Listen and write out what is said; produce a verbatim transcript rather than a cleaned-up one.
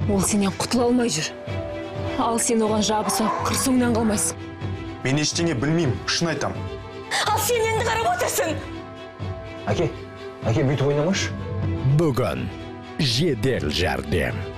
Ол сенен құтыла алмай жүр. Ал сен оған жабыса қыр соңынан қалмайсың. Мен ештеңе білмеймін, шын айтам. Ал сен енді қарап отырсың. Әке, әке бүйтіп ойнамашы. Бүгін жедел жәрдем.